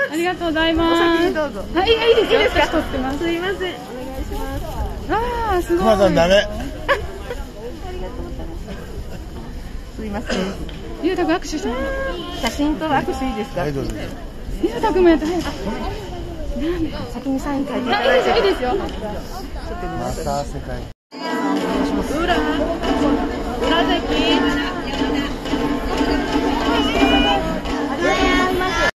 ありがとうございます。 お先にどうぞ。 はい、いいですか。撮ってます。 すいません。お願いします。 ああ、すごい。 熊さんダメ。 すいません。 ゆうたくん握手してもらう。 写真と握手いいですか。 はいどうぞ。 ゆうたくんもやって。はい。 先にサイン書いていたあ、 だいて。 いいですよ。 また世界。